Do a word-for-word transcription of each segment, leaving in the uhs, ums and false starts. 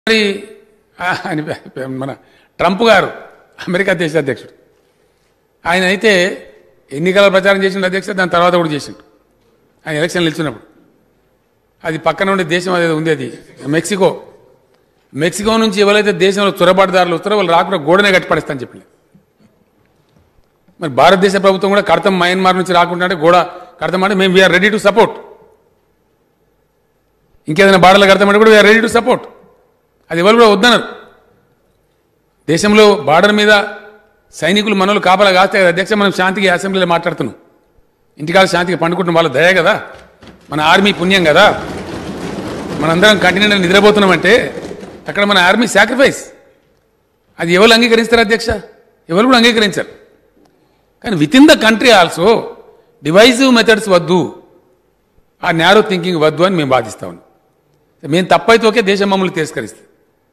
మరి అని మన ట్రంప్ గారు అమెరికా దేశ అధ్యక్షుడు ఆయన అయితే ఎన్నికల ప్రచారం చేసిన అధ్యక్షుడు దాని తర్వాత కూడా చేసిండు ఆయన ఎలక్షన్లు నిలిచినప్పుడు అది పక్కన ఉండే దేశం అదే ఉంది అది మెక్సికో మెక్సికో నుంచి ఎవరైతే దేశంలో చొరబాటుదారులు వస్తారో వాళ్ళు రాకుండా గోడనే కట్టిపడేస్తారని చెప్పి మరి భారతదేశ ప్రభుత్వం కూడా కడతాం మయన్మార్ నుంచి రాకుండా అంటే గోడ కడతామంటే మేము వీఆర్ రెడీ టు సపోర్ట్ ఇంకేదైనా బార్డర్లు కడతామంటే కూడా వీఆర్ రెడీ టు సపోర్ట్ అది ఎవరు కూడా వద్దన్నారు దేశంలో బార్డర్ మీద సైనికులు మనలు కాపలా కాస్తే అధ్యక్ష మనం శాంతికి అసెంబ్లీలో మాట్లాడుతున్నాం ఇంటికాల శాంతికి పండుకుంటున్నాం వాళ్ళ దయ కదా మన ఆర్మీ పుణ్యం కదా మనందరం కంటిన్యూ నిద్రపోతున్నామంటే అక్కడ మన ఆర్మీ సాక్రిఫైస్ అది ఎవరు అంగీకరిస్తారు అధ్యక్ష ఎవరు కూడా అంగీకరించారు కానీ with in the country also divisive methods వద్దు ఆ నేరో థింకింగ్ వద్దు అని మేము బాధిస్తా ఉన్నాం మేము తప్పైతే ఒకే దేశం మమ్మల్ని తిరస్కరిస్తుంది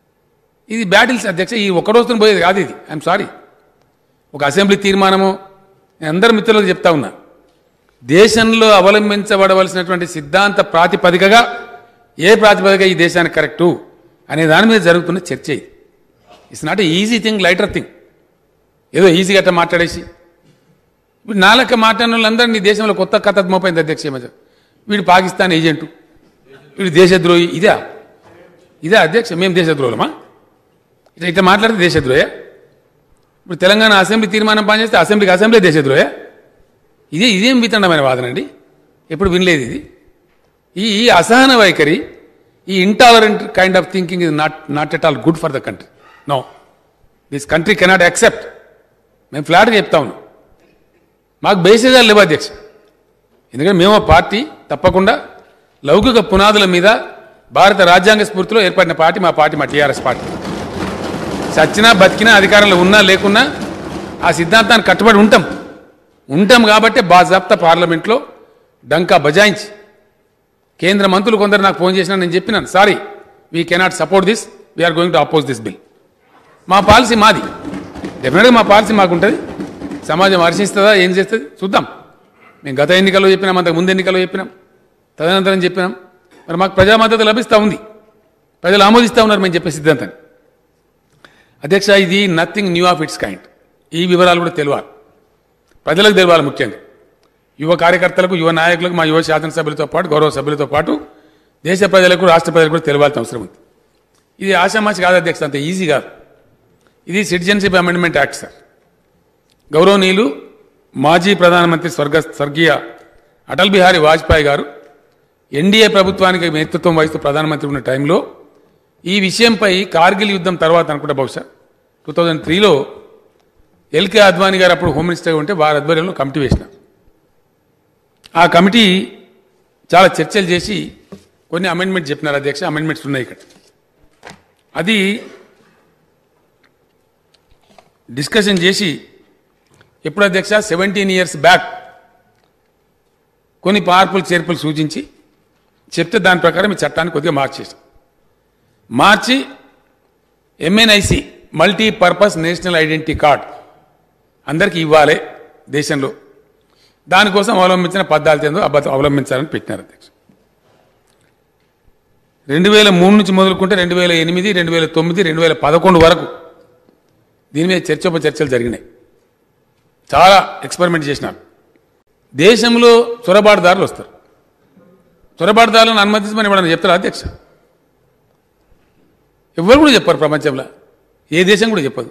ఇది బ్యాటిల్స్ అధ్యక్ష ఈ ఒక్క రోజుతో పోయేది కాదు ఇది ఐఎమ్ సారీ ఒక అసెంబ్లీ తీర్మానము నేను అందరి మిత్రులకు చెప్తా ఉన్నా దేశంలో అవలంబించబడవలసినటువంటి సిద్ధాంత ప్రాతిపదికగా ఏ ప్రాతిపదిక ఈ దేశానికి కరెక్టు అనే దాని మీద జరుగుతున్న చర్చ ఇది it's not a easy thing lighter thing ఏదో ఈజీగా అట్లా మాట్లాడేసి ఇప్పుడు నాలక మాట్లాడిన వాళ్ళందరూ నీ దేశంలో కొత్త కథ మోపైంది అధ్యక్ష మధ్య వీడు పాకిస్తాన్ ఏజెంటు వీడు దేశద్రోహి ఇదే ఇదే అధ్యక్ష మేము దేశద్రోహులమా ఇట్లా ఇట్లా మాట్లాడితే దేశద్రోహే ఇప్పుడు తెలంగాణ అసెంబ్లీ తీర్మానం పనిచేస్తే అసెంబ్లీకి అసెంబ్లీ దేశద్రోహే ఇదే ఇదేం వితండమైన వాదనండి ఎప్పుడు వినలేదు ఇది ఈ ఈ అసహన వైఖరి ఈ intolerant kind of thinking is not not at all good for the country no this country cannot accept మేము ఫ్లాట్గా చెప్తా ఉన్నాం మాకు బేసిజాలు లేవు అధ్యక్ష ఎందుకంటే మేము పార్టీ తప్పకుండా లౌకిక పునాదుల మీద భారత రాజ్యాంగ స్ఫూర్తిలో ఏర్పడిన పార్టీ మా పార్టీ మా టీఆర్ఎస్ పార్టీ సచ్చినా బతికినా అధికారంలో ఉన్నా లేకున్నా ఆ సిద్ధాంతాన్ని కట్టుబడి ఉంటాం ఉంటాం కాబట్టి బాజాప్తా పార్లమెంట్లో డంకా బజాయించి కేంద్ర మంత్రులు కొందరు నాకు ఫోన్ చేసినా నేను చెప్పినాను sorry we cannot support this we are going to oppose this bill మా పాలసీ మాది డెఫినెట్గా మా పాలసీ మాకుంటుంది సమాజం హర్షిస్తుందా ఏం చేస్తుంది చూద్దాం మేము గత ఎన్నికల్లో చెప్పినాం అంతకు ముందు ఎన్నికల్లో చెప్పినాం తదనంతరం చెప్పినాం మరి మాకు ప్రజా మద్దతు లభిస్తూ ఉంది ప్రజలు ఆమోదిస్తూ ఉన్నారు మేము చెప్పే సిద్ధాంతాన్ని అధ్యక్ష ఇది nothing new of it's kind ఈ వివరాలు కూడా తెలియాలి ప్రజలకు తెలియాలి ముఖ్యంగా యువ కార్యకర్తలకు యువ నాయకులకు మా యువ శాసనసభ్యులతో పాటు గౌరవ సభ్యులతో పాటు దేశ ప్రజలకు రాష్ట్ర ప్రజలకు కూడా తెలియాల్సిన అవసరం ఉంది ఇది ఆషామాషి కాదు అధ్యక్ష అంత ఈజీ కాదు ఇది సిటిజన్షిప్ అమెండ్మెంట్ యాక్ట్ సార్ గౌరవనీయులు మాజీ ప్రధానమంత్రి స్వర్గ స్వర్గీయ అటల్ బిహారీ వాజ్పేయి గారు ఎన్డీఏ ప్రభుత్వానికి నేతృత్వం వహిస్తూ ప్రధానమంత్రి ఉన్న టైంలో ఈ విషయంపై కార్గిల్ యుద్ధం తర్వాత అనుకుంటా బహుశా టూ థౌజండ్ త్రీలో ఎల్కే అద్వానీ గారు అప్పుడు హోమ్ మినిస్టర్గా ఉంటే వారి ఆధ్వర్యంలో కమిటీ వేసినారు ఆ కమిటీ చాలా చర్చలు చేసి కొన్ని అమెండ్మెంట్ చెప్పినారు అధ్యక్ష అమెండ్మెంట్స్ ఉన్నాయి ఇక్కడ అది డిస్కషన్ చేసి ఎప్పుడు అధ్యక్ష సెవెంటీన్ ఇయర్స్ బ్యాక్ కొన్ని మార్పులు చేర్పులు సూచించి చెప్తే దాని ప్రకారం ఈ చట్టాన్ని కొద్దిగా మార్చేసాం మార్చి MNIC multipurpose national identity card అందరికీ ఇవ్వాలి దేశంలో దానికోసం అవలంబించిన పద్నాలుగు ఏందో అబద్ధం అవలంబించాలని పెట్టినారు అధ్యక్ష రెండు వేల మూడు నుంచి మొదలుకుంటే రెండు వేల ఎనిమిది రెండు వేల తొమ్మిది రెండు వేల పదకొండు వరకు దీని మీద చర్చోపచర్చలు జరిగినాయి చాలా ఎక్స్పెరిమెంట్ చేసినారు దేశంలో చొరబాటుదారులు వస్తారు చొరబాటుదారులను అనుమతించమని ఇవ్వడానికి చెప్తారు అధ్యక్ష ఎవరు కూడా చెప్పారు ప్రపంచంలో ఏ దేశం కూడా చెప్పదు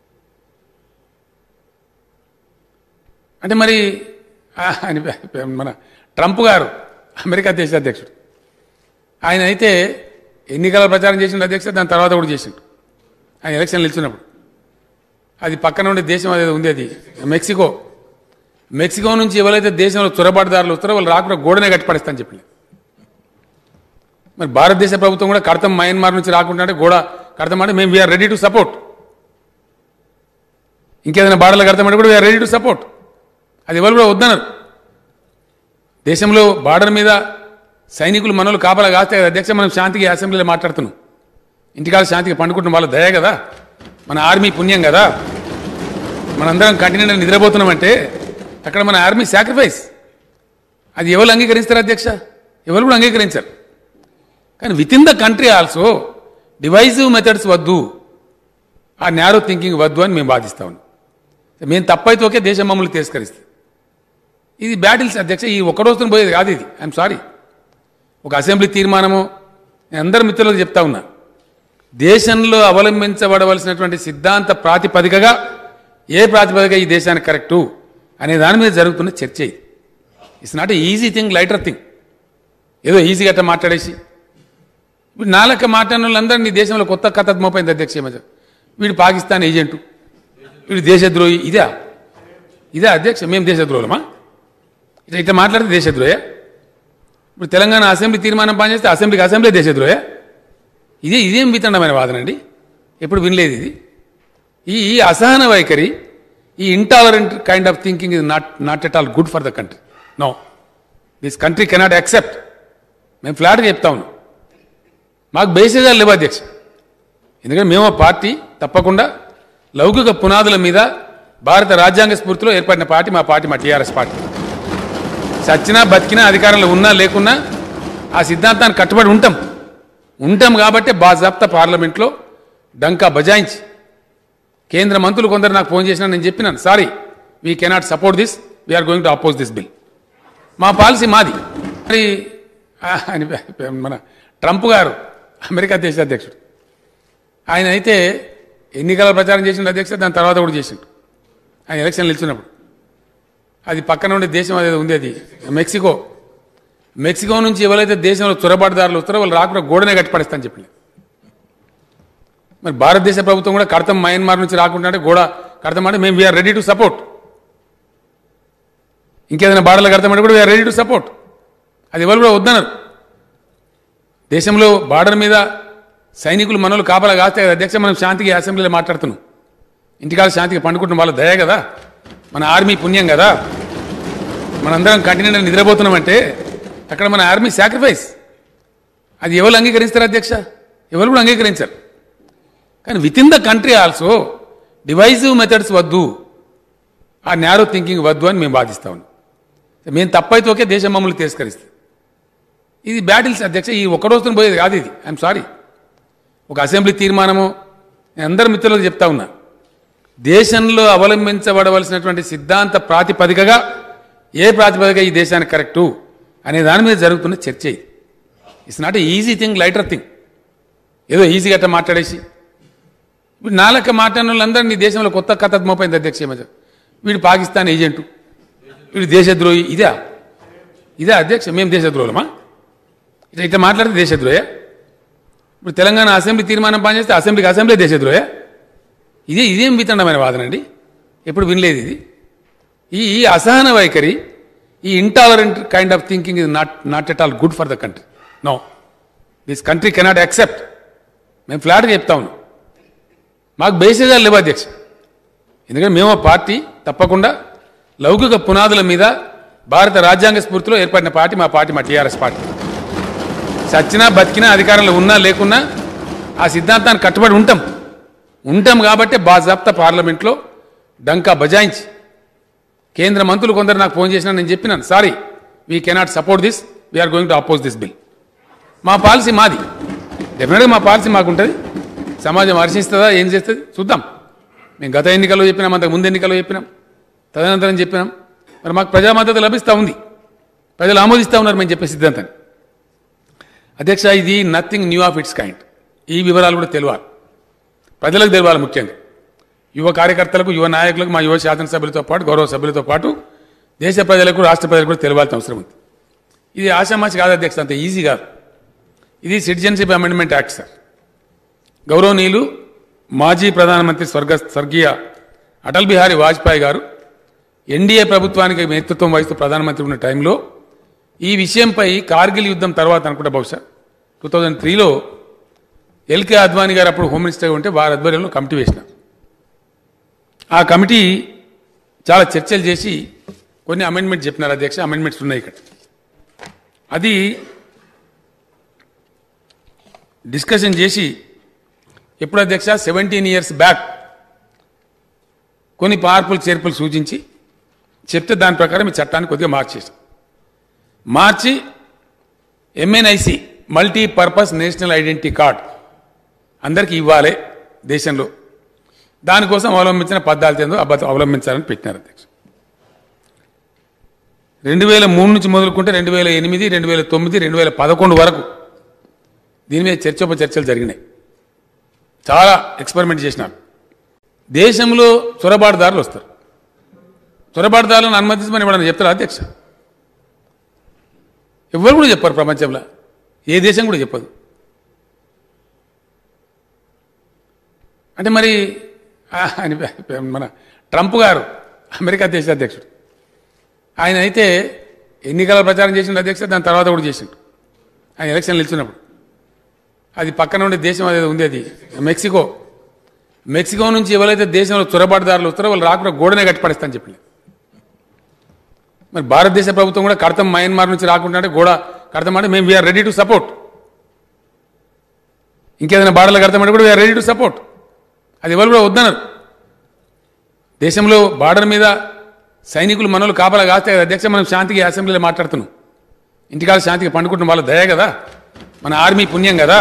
అంటే మరి అని మన ట్రంప్ గారు అమెరికా దేశ అధ్యక్షుడు ఆయన అయితే ఎన్నికల ప్రచారం చేసిన అధ్యక్ష దాని తర్వాత కూడా చేసిండు ఆయన ఎలక్షన్లు నిలిచినప్పుడు అది పక్కన ఉండే దేశం అదే ఉంది అది మెక్సికో మెక్సికో నుంచి ఎవరైతే దేశంలో చొరబాటుదారులు వస్తారో వాళ్ళు రాకుండా గోడనే కట్టిపడేస్తారని చెప్పి మరి భారతదేశ ప్రభుత్వం కూడా కడతాం మయన్మార్ నుంచి రాకుండా అంటే గోడ కడతామంటే మేము వీఆర్ రెడీ టు సపోర్ట్ ఇంకేదైనా బార్డర్లు కడతామంటే కూడా వీఆర్ రెడీ టు సపోర్ట్ అది ఎవరు కూడా వద్దన్నారు దేశంలో బార్డర్ మీద సైనికులు మనలు కాపలా కాస్తే అధ్యక్ష మనం శాంతికి అసెంబ్లీలో మాట్లాడుతున్నాం ఇంటికాల శాంతికి పండుకుంటున్నాం వాళ్ళ దయ కదా మన ఆర్మీ పుణ్యం కదా మనందరం కంటిన్యూ నిద్రపోతున్నామంటే అక్కడ మన ఆర్మీ సాక్రిఫైస్ అది ఎవరు అంగీకరిస్తారు అధ్యక్ష ఎవరు కూడా అంగీకరించారు కానీ with in the country also divisive methods వద్దు, ఆ నేరో థింకింగ్ వద్దు అని మేము వాదిస్తా ఉన్నాం. మేము తప్పైతే ఒకే దేశం మమ్మల్ని తిరస్కరిస్తుంది. ఇది బ్యాటిల్స్ అధ్యక్ష, ఈ ఒక్క రోజుతో పోయేది కాదు ఇది. I'm sorry. ఒక అసెంబ్లీ తీర్మానము, నేను అందరి మిత్రులకు చెప్తా ఉన్నా, దేశంలో అవలంబించబడవలసినటువంటి సిద్ధాంత ప్రాతిపదికగా ఏ ప్రాతిపదిక ఈ దేశానికి కరెక్టు అనే దాని మీద జరుగుతున్న చర్చ ఇది. It's not a easy thing, lighter thing. ఏదో ఈజీగా అట్లా మాట్లాడేసి ఇప్పుడు నాలక మాట్లాడిన వాళ్ళందరూ నీ దేశంలో కొత్త కథ మోపైంది అధ్యక్ష. వీడు పాకిస్తాన్ ఏజెంటు, వీడు దేశద్రోహి, ఇదా ఇదే అధ్యక్ష? మేము దేశద్రోహులమా? ఇట్లా ఇట్లా మాట్లాడితే దేశద్రోహే? ఇప్పుడు తెలంగాణ అసెంబ్లీ తీర్మానం పనిచేస్తే అసెంబ్లీకి అసెంబ్లీ దేశద్రోహే? ఇదే ఇదేం వితండమైన వాదనండి, ఎప్పుడు వినలేదు ఇది. ఈ ఈ అసహన వైఖరి, ఈ intolerant kind of thinking is not not at all good for the country. No, this country cannot accept. మేము ఫ్లాట్గా చెప్తా ఉన్నాం, మాకు బేసిజాలు లేవు అధ్యక్ష. ఎందుకంటే మేము పార్టీ తప్పకుండా లౌకిక పునాదుల మీద భారత రాజ్యాంగ స్ఫూర్తిలో ఏర్పడిన పార్టీ మా పార్టీ, మా టీఆర్ఎస్ పార్టీ. చచ్చినా బతికినా అధికారంలో ఉన్నా లేకున్నా ఆ సిద్ధాంతాన్ని కట్టుబడి ఉంటాం ఉంటాం కాబట్టి బాజాప్తా పార్లమెంట్లో డంకా బజాయించి, కేంద్ర మంత్రులు కొందరు నాకు ఫోన్ చేసినా నేను చెప్పినాను, sorry we cannot support this, we are going to oppose this bill. మా పాలసీ మాది. మరి మన ట్రంప్ గారు అమెరికా దేశ అధ్యక్షుడు, ఆయన అయితే ఎన్నికల ప్రచారం చేసిండు అధ్యక్ష, దాని తర్వాత కూడా చేసిండు. ఆయన ఎలక్షన్లు నిలిచినప్పుడు అది పక్కన ఉండే దేశం అదే ఉంది, అది మెక్సికో. మెక్సికో నుంచి ఎవరైతే దేశంలో చొరబాటుదారులు వస్తారో వాళ్ళు రాకుండా గోడనే కట్టిపడేస్తాను చెప్పి. మరి భారతదేశ ప్రభుత్వం కూడా కడతాం, మయన్మార్ నుంచి రాకుండా అంటే గోడ కడతామంటే మేము వీఆర్ రెడీ టు సపోర్ట్. ఇంకేదైనా బార్డర్లు కడతామంటే కూడా వీఆర్ రెడీ టు సపోర్ట్. అది ఎవరు కూడా వద్దన్నారు. దేశంలో బార్డర్ మీద సైనికులు మనోళ్ళు కాపలా కాస్తే కదా అధ్యక్ష మనం శాంతికి అసెంబ్లీలో మాట్లాడుతున్నాం. ఇంటికాల శాంతికి పండుకుంటున్నాం, వాళ్ళ దయ కదా, మన ఆర్మీ పుణ్యం కదా. మనందరం కంటిన్యూగా నిద్రపోతున్నామంటే అక్కడ మన ఆర్మీ సాక్రిఫైస్. అది ఎవరు అంగీకరిస్తారు అధ్యక్ష? ఎవరు కూడా అంగీకరించారు. కానీ with in the country also divisive methods వద్దు, ఆ నేరో థింకింగ్ వద్దు అని మేము వాదిస్తా ఉన్నాం. మేము తప్పైతే ఒకే దేశం మమ్మల్ని తిరస్కరిస్తుంది. ఇది బ్యాటిల్స్ అధ్యక్ష, ఈ ఒక్క రోజుతో పోయేది కాదు ఇది. I'm sorry. ఒక అసెంబ్లీ తీర్మానము, నేను అందరి మిత్రులకు చెప్తా ఉన్నా, దేశంలో అవలంబించబడవలసినటువంటి సిద్ధాంత ప్రాతిపదికగా ఏ ప్రాతిపదిక ఈ దేశానికి కరెక్టు అనే దాని మీద జరుగుతున్న చర్చ ఇది. It's not a easy thing, lighter thing. ఏదో ఈజీగా అట్లా మాట్లాడేసి ఇప్పుడు నాలక మాట్లాడిన వాళ్ళందరూ నీ దేశంలో కొత్త కథ మోపైంది అధ్యక్ష. వీడు పాకిస్తాన్ ఏజెంటు, వీడు దేశద్రోహి, ఇదా ఇదే అధ్యక్ష? మేము దేశద్రోహులమా? ఇట్లా ఇట్లా మాట్లాడితే దేశద్రోహే? ఇప్పుడు తెలంగాణ అసెంబ్లీ తీర్మానం పనిచేస్తే అసెంబ్లీకి అసెంబ్లీ దేశద్రోహే? ఇదే ఇదేం వితండమైన వాదనండి, ఎప్పుడు వినలేదు ఇది. ఈ ఈ అసహన వైఖరి, ఈ intolerant kind of thinking is not not at all good for the country. No, this country cannot accept. మేము ఫ్లాట్గా చెప్తా ఉన్నాం, మాకు బేసిజాలు లేవు అధ్యక్ష. ఎందుకంటే మేము పార్టీ తప్పకుండా లౌకిక పునాదుల మీద భారత రాజ్యాంగ స్ఫూర్తిలో ఏర్పడిన పార్టీ మా పార్టీ, మా టీఆర్ఎస్ పార్టీ. చచ్చినా బతికినా అధికారంలో ఉన్నా లేకున్నా ఆ సిద్ధాంతాన్ని కట్టుబడి ఉంటాం ఉంటాం కాబట్టి బాజాప్తా పార్లమెంట్లో డంకా బజాయించి, కేంద్ర మంత్రులు కొందరు నాకు ఫోన్ చేసినా నేను చెప్పినాను, sorry we cannot support this, we are going to oppose this bill. మా పాలసీ మాది. డెఫినెట్గా మా పాలసీ మాకుంటుంది. సమాజం హర్షిస్తుందా, ఏం చేస్తుంది చూద్దాం. మేము గత ఎన్నికల్లో చెప్పినాం, అంతకు ముందు ఎన్నికల్లో చెప్పినాం, తదనంతరం చెప్పినాం. మరి మాకు ప్రజా మద్దతు లభిస్తూ ఉంది, ప్రజలు ఆమోదిస్తూ ఉన్నారు మేము చెప్పే సిద్ధాంతాన్ని. అధ్యక్ష, ఇది nothing new of it's kind. ఈ వివరాలు కూడా తెలియాలి, ప్రజలకు తెలియాలి. ముఖ్యంగా యువ కార్యకర్తలకు, యువ నాయకులకు, మా యువ శాసనసభ్యులతో పాటు గౌరవ సభ్యులతో పాటు దేశ ప్రజలకు, రాష్ట్ర ప్రజలకు కూడా తెలియాల్సిన అవసరం ఉంది. ఇది ఆషామాషి కాదు అధ్యక్ష, అంత ఈజీ కాదు. ఇది సిటిజన్షిప్ అమెండ్మెంట్ యాక్ట్ సార్. గౌరవనీయులు మాజీ ప్రధానమంత్రి స్వర్గ స్వర్గీయ అటల్ బిహారీ వాజ్పేయి గారు ఎన్డీఏ ప్రభుత్వానికి నేతృత్వం వహిస్తూ ప్రధానమంత్రి ఉన్న టైంలో ఈ విషయంపై కార్గిల్ యుద్ధం తర్వాత అనుకుంటా బహుశా టూ థౌజండ్ త్రీలో ఎల్కే అద్వానీ గారు అప్పుడు హోమ్ మినిస్టర్గా ఉంటే వారి ఆధ్వర్యంలో కమిటీ వేసిన. ఆ కమిటీ చాలా చర్చలు చేసి కొన్ని అమెండ్మెంట్ చెప్పినారు అధ్యక్ష. అమెండ్మెంట్స్ ఉన్నాయి ఇక్కడ. అది డిస్కషన్ చేసి ఎప్పుడు అధ్యక్ష సెవెంటీన్ ఇయర్స్ బ్యాక్ కొన్ని మార్పులు చేర్పులు సూచించి చెప్తే దాని ప్రకారం ఈ చట్టాన్ని కొద్దిగా మార్చేసాం. మార్చి MNIC multipurpose national identity card అందరికీ ఇవ్వాలి దేశంలో. దానికోసం అవలంబించిన పద్ధతి ఏందో అబ్బ అవలంబించాలని పెట్టినారు అధ్యక్ష. రెండు వేల మూడు నుంచి మొదలుకుంటే రెండు వేల ఎనిమిది రెండు వేల తొమ్మిది రెండు వేల పదకొండు వరకు దీని మీద చర్చోపచర్చలు జరిగినాయి. చాలా ఎక్స్పెరిమెంట్ చేసినారు. దేశంలో చొరబాటుదారులు వస్తారు. చొరబాటుదారులను అనుమతించమని ఇవ్వడం చెప్తారు అధ్యక్ష. ఎవరు కూడా చెప్పారు ప్రపంచంలో, ఏ దేశం కూడా చెప్పదు. అంటే మరి మన ట్రంప్ గారు అమెరికా దేశ అధ్యక్షుడు, ఆయన అయితే ఎన్నికల ప్రచారం చేసిండు అధ్యక్ష. దాని తర్వాత కూడా చేసిండు ఆయన ఎలక్షన్లు ఇచ్చినప్పుడు. అది పక్కన ఉండే దేశం అదే ఉంది, అది మెక్సికో. మెక్సికో నుంచి ఎవరైతే దేశంలో చొరబాటుదారులు వస్తారో వాళ్ళు రాకుండా గోడనే కట్టిపడేస్తాను చెప్పింది. మరి భారతదేశ ప్రభుత్వం కూడా కడతాం, మయన్మార్ నుంచి రాకుండా అంటే గోడ కడతామంటే మేము వీఆర్ రెడీ టు సపోర్ట్. ఇంకేదైనా బార్డర్లు కడతామంటే కూడా వీఆర్ రెడీ టు సపోర్ట్. అది ఎవరు కూడా వద్దన్నారు. దేశంలో బార్డర్ మీద సైనికులు మనోళ్ళు కాపలా కాస్తే కదా అధ్యక్ష మనం శాంతికి అసెంబ్లీలో మాట్లాడుతున్నాం. ఇంటికాల శాంతికి పండుకుంటున్నాం, వాళ్ళ దయ కదా, మన ఆర్మీ పుణ్యం కదా.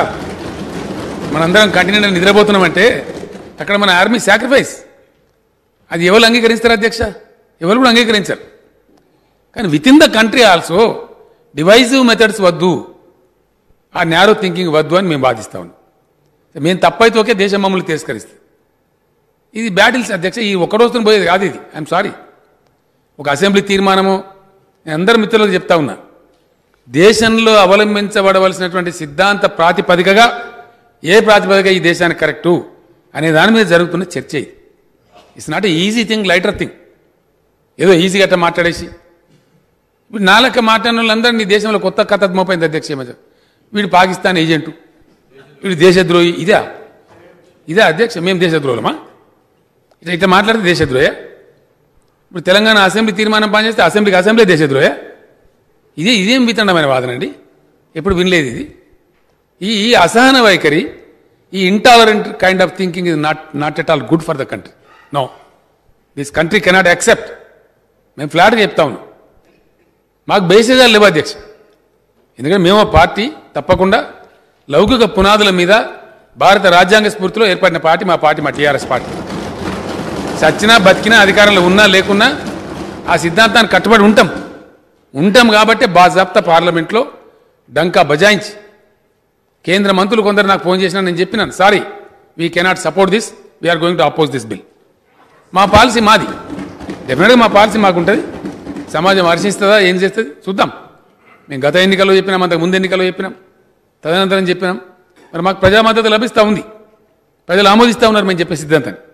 మనందరం కంటిన్యూ నిద్రపోతున్నామంటే అక్కడ మన ఆర్మీ సాక్రిఫైస్. అది ఎవరు అంగీకరిస్తారు అధ్యక్ష? ఎవరు కూడా అంగీకరించారు. కానీ with in the country also divisive methods వద్దు, ఆ న్యారో థింకింగ్ వద్దు అని మేము వాదిస్తా ఉన్నాం. మేము తప్పైతే ఒకే దేశం మమ్మల్ని తిరస్కరిస్తుంది. ఇది బ్యాటిల్స్ అధ్యక్ష, ఈ ఒక్క రోజుతో పోయేది కాదు ఇది. I'm sorry. ఒక అసెంబ్లీ తీర్మానము, నేను అందరు మిత్రులకు చెప్తా ఉన్నా, దేశంలో అవలంబించబడవలసినటువంటి సిద్ధాంత ప్రాతిపదికగా ఏ ప్రాతిపదిక ఈ దేశానికి కరెక్టు అనే దాని మీద జరుగుతున్న చర్చ ఇది. It's not a easy thing, lighter thing. ఏదో ఈజీగా అట్లా మాట్లాడేసి ఇప్పుడు నాలక మాట్లాడిన వాళ్ళందరూ నీ దేశంలో కొత్త కథ మోపైంది అధ్యక్ష. ఏమో వీడు పాకిస్తాన్ ఏజెంటు, వీడు దేశద్రోహి, ఇదే ఇదే అధ్యక్ష. మేము దేశద్రోహులమా? ఇట్లా ఇట్లా మాట్లాడితే దేశద్రోహే. ఇప్పుడు తెలంగాణ అసెంబ్లీ తీర్మానం పనిచేస్తే అసెంబ్లీకి అసెంబ్లీ దేశద్రోహే. ఇదే ఇదేం వితండమైన వాదన అండి, ఎప్పుడు వినలేదు ఇది. ఈ ఈ అసహన వైఖరి, ఈ intolerant kind of thinking is not not at all good for the country. No, this country cannot accept. మేము ఫ్లాట్గా చెప్తా ఉన్నాం. మాకు బేసిజాలు లేవు అధ్యక్ష. ఎందుకంటే మేము పార్టీ తప్పకుండా లౌకిక పునాదుల మీద భారత రాజ్యాంగ స్ఫూర్తిలో ఏర్పడిన పార్టీ మా పార్టీ, మా టీఆర్ఎస్ పార్టీ. చచ్చినా బతికినా అధికారంలో ఉన్నా లేకున్నా ఆ సిద్ధాంతాన్ని కట్టుబడి ఉంటాం ఉంటాం కాబట్టి బాజాప్తా పార్లమెంట్లో డంకా బజాయించి కేంద్ర మంత్రులు కొందరు నాకు ఫోన్ చేసినా నేను చెప్పినాను, sorry we cannot support this, we are going to oppose this bill. మా పాలసీ మాది, డెఫినెట్గా మా పాలసీ మాకుంటుంది. సమాజం హర్షిస్తుందా, ఏం చేస్తుంది చూద్దాం. మేము గత ఎన్నికల్లో చెప్పినాం, అంతకు ముందు ఎన్నికల్లో చెప్పినాం, తదనంతరం చెప్పినాం. మరి మాకు ప్రజా మద్దతు లభిస్తూ ఉంది, ప్రజలు ఆమోదిస్తూ ఉన్నారు మేము చెప్పే సిద్ధాంతాన్ని.